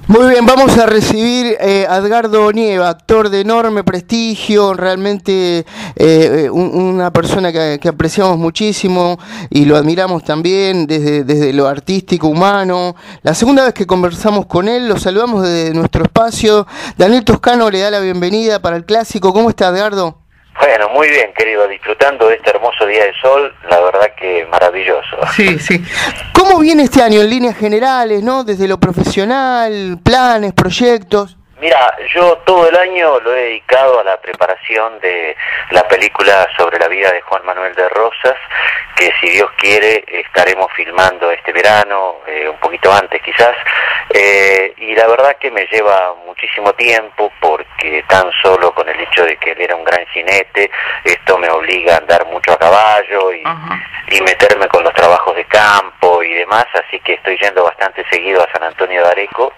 Muy bien, vamos a recibir a Edgardo Nieva, actor de enorme prestigio, realmente una persona que apreciamos muchísimo y lo admiramos también desde lo artístico, humano. La segunda vez que conversamos con él, lo saludamos desde nuestro espacio. Daniel Toscano le da la bienvenida para el clásico. ¿Cómo está, Edgardo? Bueno, muy bien, querido, disfrutando de este hermoso día de sol, la verdad que maravilloso. Sí, sí. ¿Cómo viene este año en líneas generales, no? Desde lo profesional, planes, proyectos. Mira, yo todo el año lo he dedicado a la preparación de la película sobre la vida de Juan Manuel de Rosas, que si Dios quiere estaremos filmando este verano, un poquito antes quizás, y la verdad que me lleva muchísimo tiempo porque tan solo con el hecho de que él era un gran jinete, esto me obliga a andar mucho a caballo y meterme con los trabajos de campo y demás, así que estoy yendo bastante seguido a San Antonio de Areco,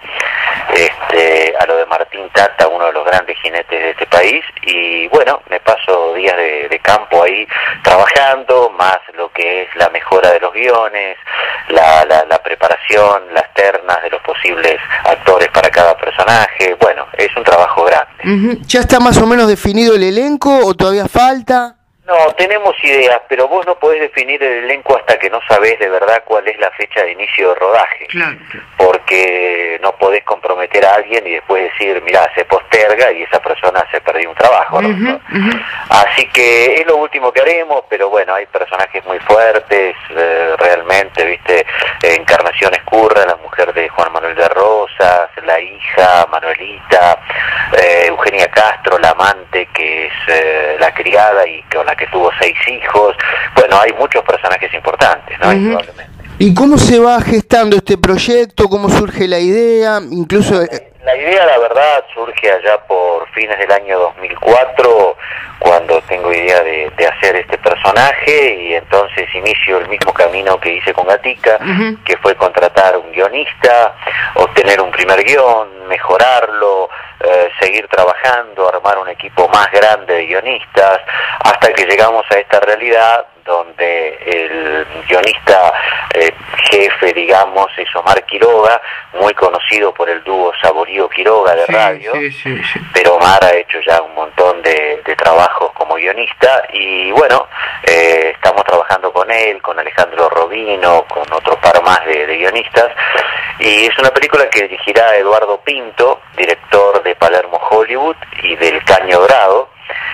a lo de Martín Tata, uno de los grandes jinetes de este país, y bueno, me paso días de campo ahí trabajando, más lo que es la mejora de los guiones, la preparación, las ternas de los posibles actores para cada personaje. Bueno, es un trabajo grande. ¿Ya está más o menos definido el elenco o todavía falta? No, tenemos ideas, pero vos no podés definir el elenco hasta que no sabés de verdad cuál es la fecha de inicio de rodaje. Claro. Porque no podés comprometer a alguien y después decir, mirá, se posterga y esa persona se perdió un trabajo, ¿no? Así que es lo último que haremos, pero bueno, hay personajes muy fuertes, realmente, ¿viste? Encarnación Escurra, la mujer de Juan Manuel de Rosas, la hija, Manuelita, Eugenia Castro, la amante, que es la criada y con la que tuvo 6 hijos. Bueno, hay muchos personajes importantes, ¿no? Indudablemente. ¿Y cómo se va gestando este proyecto? ¿Cómo surge la idea? Incluso la idea, la verdad, surge allá por fines del año 2004, cuando tengo idea de hacer este personaje, y entonces inicio el mismo camino que hice con Gatica, que fue contratar un guionista, obtener un primer guión, mejorarlo, seguir trabajando, armar un equipo más grande de guionistas, hasta que llegamos a esta realidad donde el guionista jefe, digamos, es Omar Quiroga, muy conocido por el dúo Saborío-Quiroga de radio, sí. Pero Omar ha hecho ya un montón de trabajos como guionista, y bueno, estamos trabajando con él, con Alejandro Robino, con otro par más de guionistas, y es una película que dirigirá Eduardo Pinto, director de Palermo Hollywood y del Caño Dorado,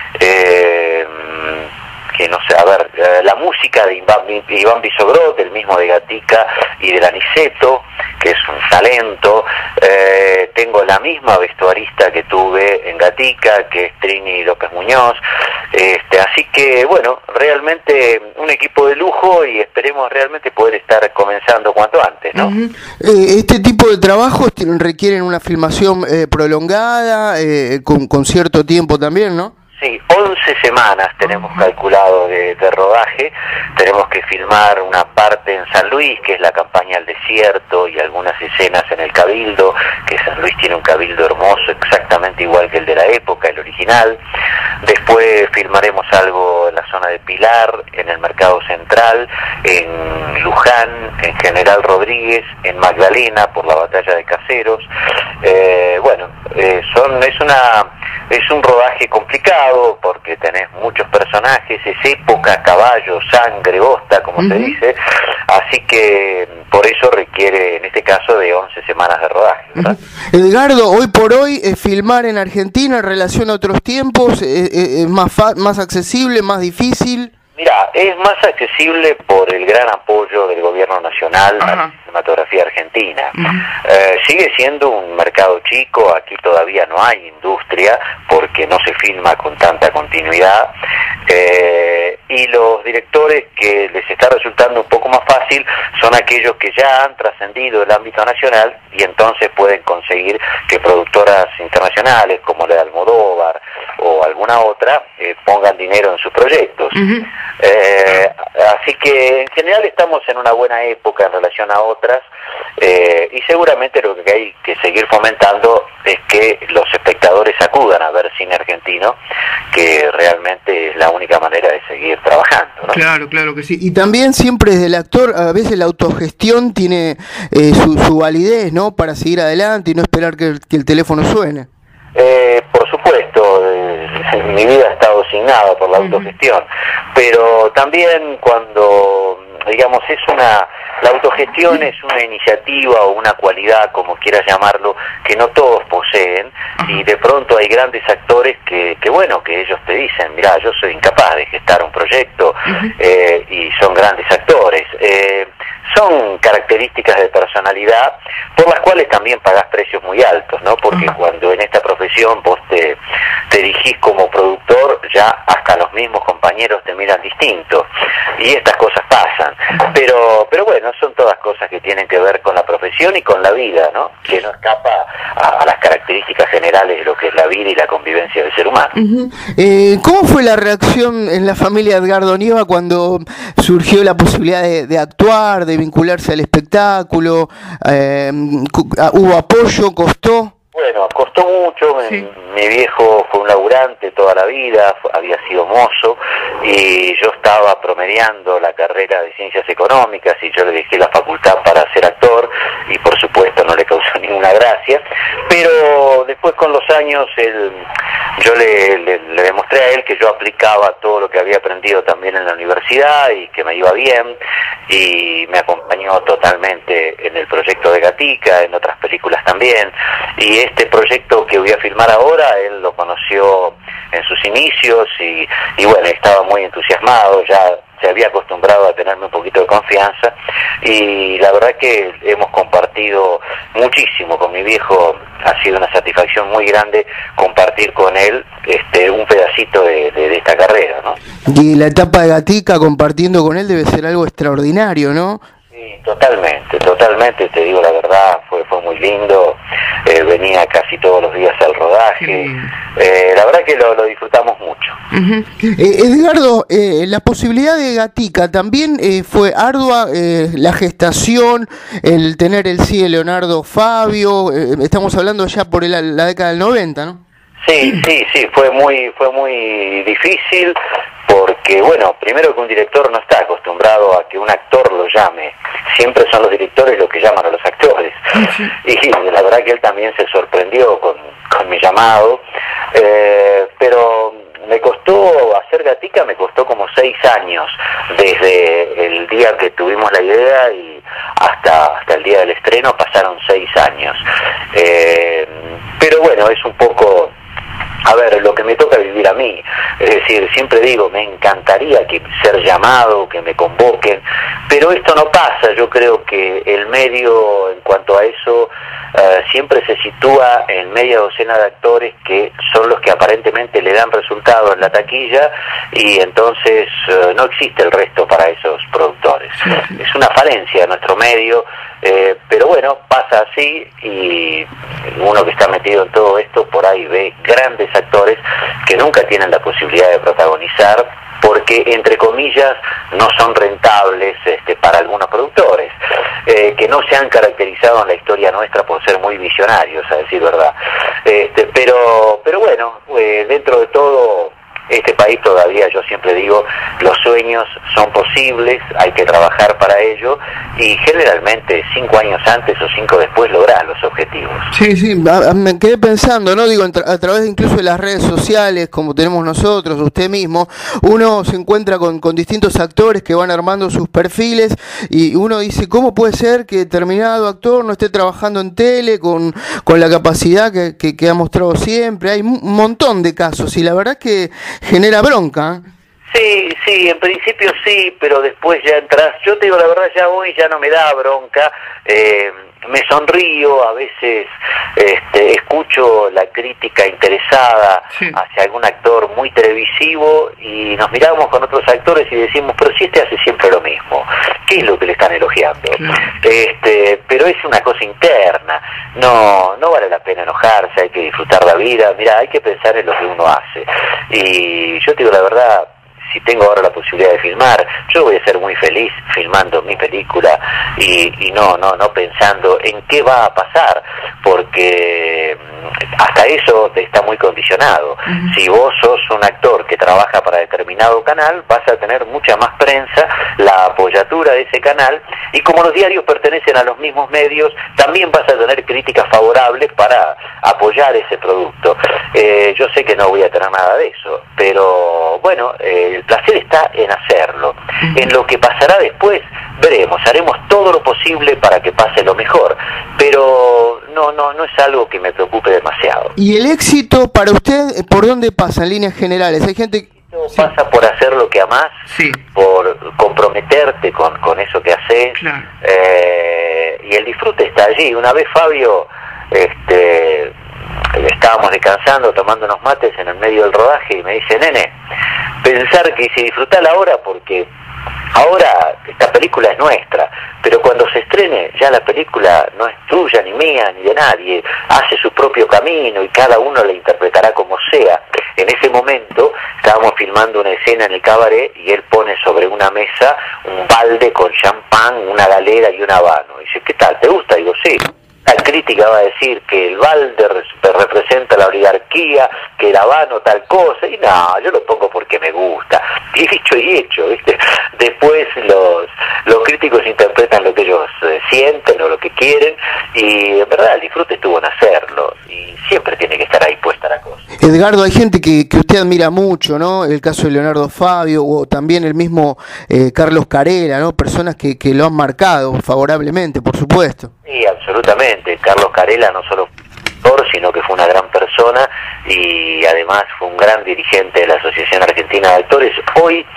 que no sé, a ver, la música de Iván Bisogrot, el mismo de Gatica y de Aniceto, que es un talento. Tengo la misma vestuarista que tuve en Gatica, que es Trini López Muñoz, así que bueno, realmente un equipo de lujo, y esperemos realmente poder estar comenzando cuanto antes, ¿no? Este tipo de trabajos requieren una filmación prolongada, con cierto tiempo también, ¿no? Sí, 11 semanas tenemos calculado de rodaje. Tenemos que filmar una parte en San Luis, que es la campaña al desierto, y algunas escenas en el Cabildo, que San Luis tiene un cabildo hermoso, exactamente igual que el de la época, el original. Después filmaremos algo en la zona de Pilar, en el Mercado Central, en Luján, en General Rodríguez, en Magdalena, por la batalla de Caseros. Es un rodaje complicado porque tenés muchos personajes, es época, caballo, sangre, bosta, como se dice, así que por eso requiere, en este caso, de 11 semanas de rodaje, ¿verdad? Edgardo, hoy por hoy, filmar en Argentina en relación a otros tiempos, ¿es más accesible, más difícil? Mira, es más accesible por el gran apoyo del gobierno nacional a la cinematografía argentina. Sigue siendo un mercado chico, aquí todavía no hay industria porque no se filma con tanta continuidad, y los directores que les está resultando un poco más fácil son aquellos que ya han trascendido el ámbito nacional, y entonces pueden conseguir que productoras internacionales como la de Almodóvar o alguna otra pongan dinero en sus proyectos. Así que en general estamos en una buena época en relación a otras, y seguramente lo que hay que seguir fomentando es que los espectadores acudan a ver cine argentino, que realmente es la única manera de seguir trabajando, ¿no? Claro, claro que sí. Y también siempre desde el actor, a veces la autogestión tiene su validez, ¿no? Para seguir adelante y no esperar que el teléfono suene. Por supuesto, mi vida ha estado asignada por la autogestión, pero también cuando, digamos, la autogestión es una iniciativa o una cualidad, como quieras llamarlo, que no todos poseen, y de pronto hay grandes actores que bueno, que ellos te dicen, mirá, yo soy incapaz de gestar un proyecto, y son grandes actores. Son características de personalidad por las cuales también pagás precios muy altos, ¿no? Porque cuando en esta profesión vos te dirigís como productor, ya hasta los mismos compañeros te miran distinto, y estas cosas pasan. Pero bueno, son todas cosas que tienen que ver con la profesión y con la vida, ¿no? Que no escapa a las características generales de lo que es la vida y la convivencia del ser humano. ¿Cómo fue la reacción en la familia Edgardo Nieva cuando surgió la posibilidad de actuar, de vincularse al espectáculo? ¿Hubo apoyo? ¿Costó? Bueno, costó mucho. Sí. Mi viejo fue un laburante toda la vida, había sido mozo, y yo estaba promediando la carrera de Ciencias Económicas, y yo le dejé la facultad para ser actor, y por supuesto no le causó ninguna gracia, pero después con los años yo le demostré a él que yo aplicaba todo lo que había aprendido también en la universidad y que me iba bien, y me acompañó totalmente en el proyecto de Gatica, en otras películas también, y este proyecto que voy a filmar ahora, él lo conoció en sus inicios y bueno, estaba muy entusiasmado, ya se había acostumbrado a tenerme un poquito de confianza, y la verdad que hemos compartido muchísimo con mi viejo. Ha sido una satisfacción muy grande compartir con él un pedacito de esta carrera, ¿no? Y la etapa de Gatica compartiendo con él debe ser algo extraordinario, ¿no? Sí, totalmente, te digo la verdad, fue muy lindo. Venía casi todos los días al rodaje. La verdad que lo disfrutamos mucho. Edgardo, la posibilidad de Gatica también fue ardua, la gestación, el tener el sí de Leonardo Fabio, estamos hablando ya por la década del 90, ¿no? Sí, fue muy difícil, porque bueno, primero que un director no está acostumbrado a que un actor lo llame, siempre son los directores los que llaman a los actores, y la verdad que él también se sorprendió con mi llamado, pero me costó hacer Gatica, me costó como 6 años, desde el día que tuvimos la idea y hasta el día del estreno pasaron 6 años, pero bueno, es un poco... A ver, lo que me toca vivir a mí, es decir, siempre digo, me encantaría ser llamado, que me convoquen, pero esto no pasa. Yo creo que el medio, en cuanto a eso, siempre se sitúa en media docena de actores que son los que aparentemente le dan resultado en la taquilla, y entonces no existe el resto para esos productores. Es una falencia de nuestro medio, pero bueno, pasa así, y uno que está metido en todo esto por ahí ve grandes actores que nunca tienen la posibilidad de protagonizar porque, entre comillas, no son rentables para algunos productores, que no se han caracterizado en la historia nuestra por ser muy visionarios, a decir verdad. Pero bueno, dentro de todo, este país todavía, yo siempre digo, los sueños son posibles, hay que trabajar para ello, y generalmente 5 años antes o 5 después lográs los objetivos. Sí, me quedé pensando, ¿no? Digo, a través incluso de las redes sociales, como tenemos nosotros, usted mismo, uno se encuentra con distintos actores que van armando sus perfiles, y uno dice, ¿cómo puede ser que determinado actor no esté trabajando en tele con la capacidad que ha mostrado siempre? Hay un montón de casos, y la verdad es que genera bronca. Sí, en principio sí, pero después ya entras. Yo te digo la verdad, ya hoy ya no me da bronca, me sonrío, a veces escucho la crítica interesada hacia algún actor muy televisivo, y nos miramos con otros actores y decimos, pero si hace siempre lo mismo, ¿qué es lo que le están elogiando? Pero es una cosa interna, no vale la pena enojarse, hay que disfrutar la vida. Mira, hay que pensar en lo que uno hace, y yo te digo la verdad, si tengo ahora la posibilidad de filmar, yo voy a ser muy feliz filmando mi película y no pensando en qué va a pasar, porque hasta eso está muy condicionado. Si vos sos un actor que trabaja para determinado canal, vas a tener mucha más prensa, la apoyatura de ese canal, y como los diarios pertenecen a los mismos medios, también vas a tener críticas favorables para apoyar ese producto. Yo sé que no voy a tener nada de eso, pero bueno, el placer está en hacerlo. En lo que pasará después, veremos, haremos todo lo posible para que pase lo mejor, pero no es algo que me preocupe demasiado. ¿Y el éxito para usted, por dónde pasa en líneas generales? Hay gente que pasa por hacer lo que amás, por comprometerte con eso que haces, claro. Y el disfrute está allí. Una vez, Fabio, estábamos descansando, tomando unos mates en el medio del rodaje, y me dice: nene, pensar que si disfrutala ahora, porque ahora esta película es nuestra, pero cuando se estrene ya la película no es tuya, ni mía, ni de nadie, hace su propio camino y cada uno la interpretará como sea. En ese momento estábamos filmando una escena en el cabaret y él pone sobre una mesa un balde con champán, una galera y un habano. Y dice: ¿qué tal? ¿Te gusta? Digo: sí. La crítica va a decir que el balde representa la oligarquía, que el habano tal cosa, y no, yo lo pongo porque me gusta. Y dicho y hecho, ¿viste? Después los críticos interpretan lo que ellos sienten o lo que quieren, y en verdad el disfrute estuvo en hacerlo, y siempre tiene que estar ahí puesta la cosa. Edgardo, hay gente que usted admira mucho, ¿no? El caso de Leonardo Fabio, o también el mismo Carlos Carela, ¿no? Personas que lo han marcado favorablemente, por supuesto. Sí, absolutamente. Carlos Carela no solo fue actor, sino que fue una gran persona y además fue un gran dirigente de la Asociación Argentina de Actores. Hoy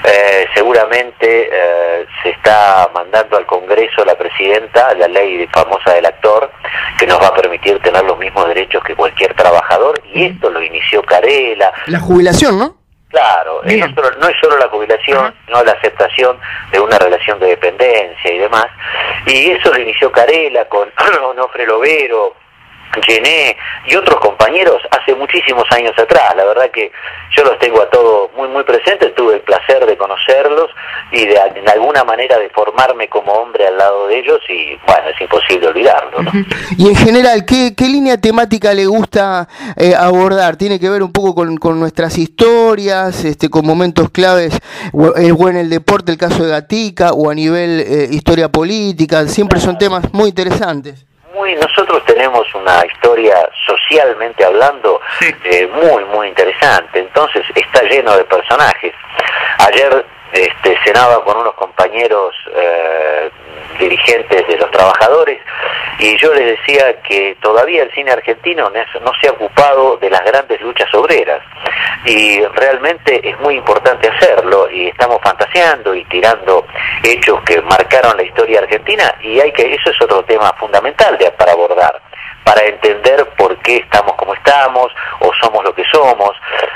seguramente se está mandando al Congreso la presidenta la ley famosa del actor, que nos va a permitir tener los mismos derechos que cualquier trabajador, y esto lo inició Carela. La jubilación, ¿no? Claro, no es solo la jubilación, sino la aceptación de una relación de dependencia y demás. Y eso lo inició Carela con Onofre Lovero, Gené y otros compañeros hace muchísimos años atrás. La verdad que yo los tengo a todos muy muy presentes, tuve el placer de conocerlos y de alguna manera de formarme como hombre al lado de ellos, y bueno, es imposible olvidarlo, ¿no? Y en general, ¿qué línea temática le gusta abordar? ¿Tiene que ver un poco con nuestras historias, con momentos claves, o en el deporte, el caso de Gatica, o a nivel historia política? Siempre son temas muy interesantes. Nosotros tenemos una historia socialmente hablando muy muy interesante, entonces está lleno de personajes. Ayer cenaba con unos compañeros dirigentes de los trabajadores y yo les decía que todavía el cine argentino no se ha ocupado de las grandes luchas obreras, y realmente es muy importante hacerlo, y estamos fantaseando y tirando hechos que marcaron la historia argentina, y eso es otro tema fundamental para abordar, para entender por qué estamos como estamos o somos lo que somos.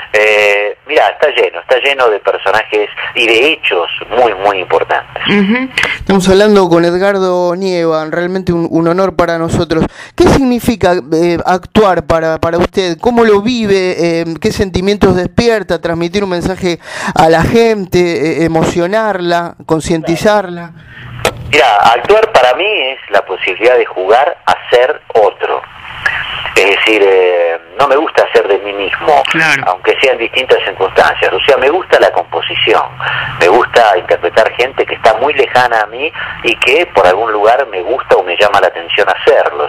Mirá, está lleno de personajes y de hechos muy muy importantes. Estamos hablando con Edgardo Nieva, realmente un honor para nosotros. ¿Qué significa actuar para usted? ¿Cómo lo vive? ¿Qué sentimientos despierta? ¿Transmitir un mensaje a la gente? ¿Emocionarla? ¿Concientizarla? Mira, actuar para mí es la posibilidad de jugar a ser otro. Es decir, no me gusta ser de mí mismo, aunque sean distintas circunstancias. O sea, me gusta la composición, me gusta interpretar gente que está muy lejana a mí y que por algún lugar me gusta o me llama la atención hacerlos.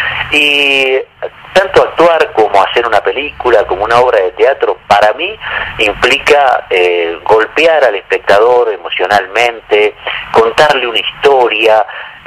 Y tanto actuar como hacer una película, como una obra de teatro, para mí implica golpear al espectador emocionalmente, contarle una historia,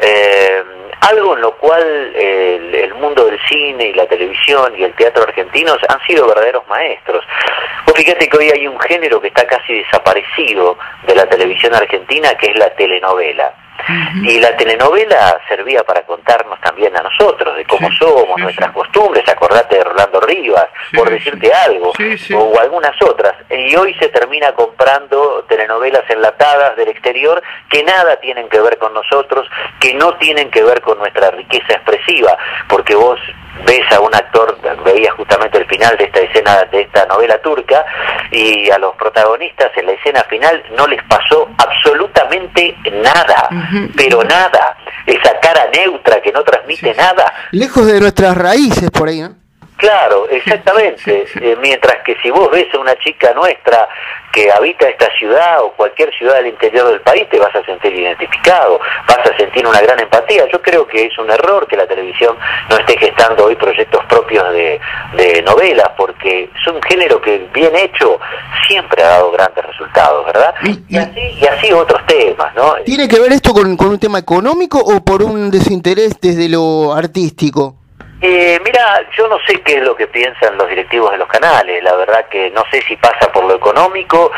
algo en lo cual el mundo del cine y la televisión y el teatro argentinos han sido verdaderos maestros. Vos fíjate que hoy hay un género que está casi desaparecido de la televisión argentina, que es la telenovela. Y la telenovela servía para contarnos también a nosotros de cómo somos, nuestras costumbres. Acordate de Rolando Rivas, por decirte algo, o algunas otras. Y hoy se termina comprando telenovelas enlatadas del exterior que nada tienen que ver con nosotros, que no tienen que ver con nuestra riqueza expresiva, porque vos ves a un actor, veías justamente el final de esta escena, de esta novela turca, y a los protagonistas en la escena final no les pasó absolutamente nada, pero nada, esa cara neutra que no transmite nada. Lejos de nuestras raíces por ahí, ¿no? Claro, exactamente. Mientras que si vos ves a una chica nuestra que habita esta ciudad o cualquier ciudad del interior del país, te vas a sentir identificado, vas a sentir una gran empatía. Yo creo que es un error que la televisión no esté gestando hoy proyectos propios de novelas, porque es un género que bien hecho siempre ha dado grandes resultados, ¿verdad? Y así otros temas, ¿no? ¿Tiene que ver esto con un tema económico o por un desinterés desde lo artístico? Mira, yo no sé qué es lo que piensan los directivos de los canales, la verdad que no sé si pasa por lo económico,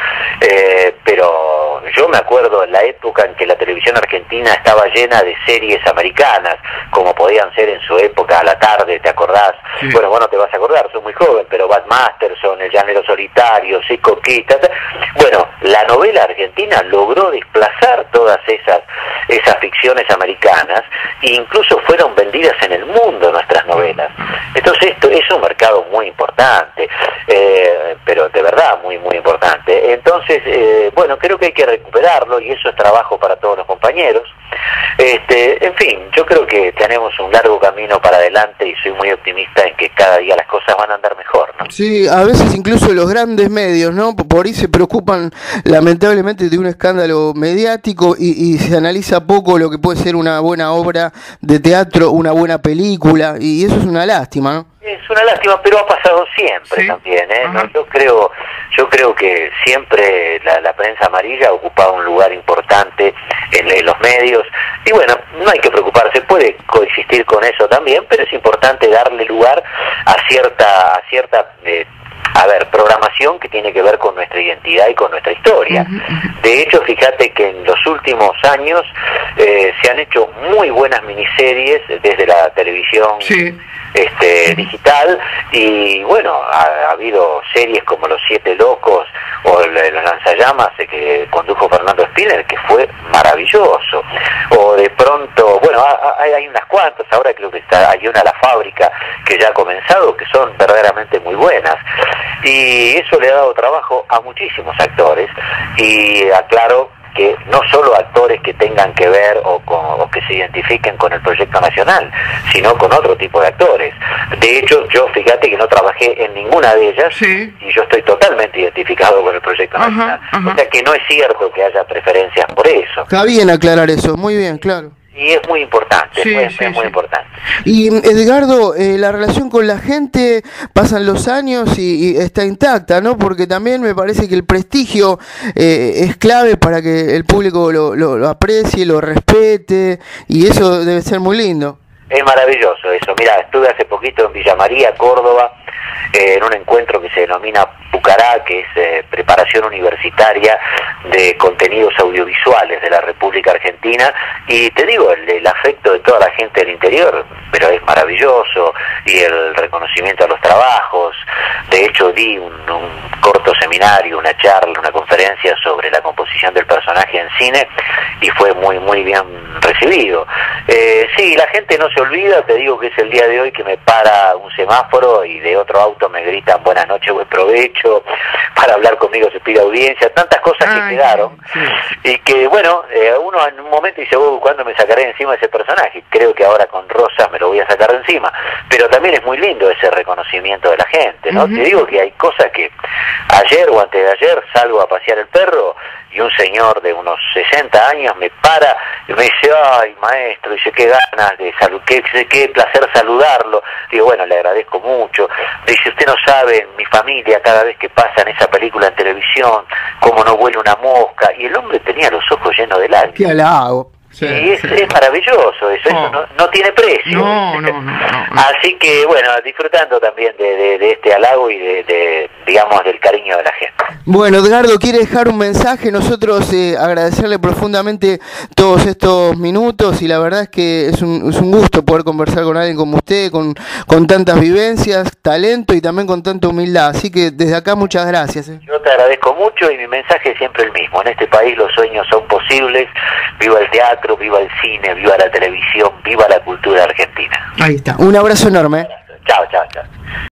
pero yo me acuerdo en la época en que la televisión argentina estaba llena de series americanas, como podían ser en su época a la tarde, ¿te acordás? Sí. Bueno, vos no te vas a acordar, sos muy joven, pero Bat Masterson, El Llanero Solitario, Seco Quita. Bueno, la novela argentina logró desplazar todas esas ficciones americanas e incluso fueron vendidas en el mundo nuestras novelas. Entonces esto es un mercado muy importante, pero de verdad muy importante. Entonces, bueno, creo que hay que recuperarlo y eso es trabajo para todos los compañeros. En fin, yo creo que tenemos un largo camino para adelante y soy muy optimista en que cada día las cosas van a andar mejor, ¿no? Sí, a veces incluso los grandes medios, ¿no? Por ahí se preocupan lamentablemente de un escándalo mediático y se analiza poco lo que puede ser una buena obra de teatro, una buena película, y eso es una lástima, ¿no? Es una lástima, pero ha pasado siempre, ¿sí? También, ¿eh? ¿No? Yo creo que siempre la prensa amarilla ha ocupado un lugar importante en los medios, y bueno, no hay que preocuparse, puede coexistir con eso también, pero es importante darle lugar a cierta programación que tiene que ver con nuestra identidad y con nuestra historia. De hecho, fíjate que en los últimos años se han hecho muy buenas miniseries desde la televisión digital, y bueno, ha habido series como Los Siete Locos o Los Lanzallamas que condujo Fernando Spinner, que fue maravilloso. O de pronto, bueno, hay unas cuantas, ahora creo que hay una, La Fábrica, que ya ha comenzado, que son verdaderamente muy buenas. Y eso le ha dado trabajo a muchísimos actores, y aclaro que no solo actores que tengan que ver o que se identifiquen con el proyecto nacional, sino con otro tipo de actores. De hecho, yo fíjate que no trabajé en ninguna de ellas, y yo estoy totalmente identificado con el proyecto nacional. O sea que no es cierto que haya preferencias por eso. Está bien aclarar eso, muy bien, claro. Y es muy importante, es muy importante. Y Edgardo, la relación con la gente, pasan los años y está intacta, ¿no? Porque también me parece que el prestigio es clave para que el público lo aprecie, lo respete, y eso debe ser muy lindo. Es maravilloso eso. Mira, estuve hace poquito en Villa María, Córdoba, en un encuentro que se denomina Pucará, que es preparación universitaria de contenidos audiovisuales de la República Argentina, y te digo, el afecto de toda la gente del interior, pero es maravilloso, y el reconocimiento a los trabajos. De hecho, di un corto seminario, una charla, una conferencia sobre la composición del personaje en cine, y fue muy bien recibido. Sí, la gente no se olvida, te digo que es el día de hoy que me para un semáforo y de otro auto me gritan buenas noches, buen provecho, para hablar conmigo se pide audiencia, tantas cosas que quedaron, y que bueno, uno en un momento dice, ¿cuándo me sacaré encima de ese personaje? Creo que ahora con Rosa me lo voy a sacar de encima, pero también es muy lindo ese reconocimiento de la gente, ¿no? Te digo que hay cosas que ayer o antes de ayer salgo a pasear el perro y un señor de unos 60 años me para y me dice, ay maestro, dice, qué ganas de qué placer saludarlo. Digo, bueno, le agradezco mucho. Dice, usted no sabe, mi familia cada vez que pasan esa película en televisión, cómo no huele una mosca, y el hombre tenía los ojos llenos de lágrimas. ¡Qué halago! Sí, y es maravilloso eso, eso no tiene precio. No. Así que bueno, disfrutando también de este halago y digamos del cariño de la gente. Bueno, Edgardo, ¿quiere dejar un mensaje? Nosotros agradecerle profundamente todos estos minutos, y la verdad es que es un gusto poder conversar con alguien como usted, con tantas vivencias, talento y también con tanta humildad. Así que desde acá muchas gracias. Yo te agradezco mucho, y mi mensaje es siempre el mismo. En este país los sueños son posibles. Viva el teatro, viva el cine, viva la televisión, viva la cultura argentina. Ahí está. Un abrazo enorme. Chao.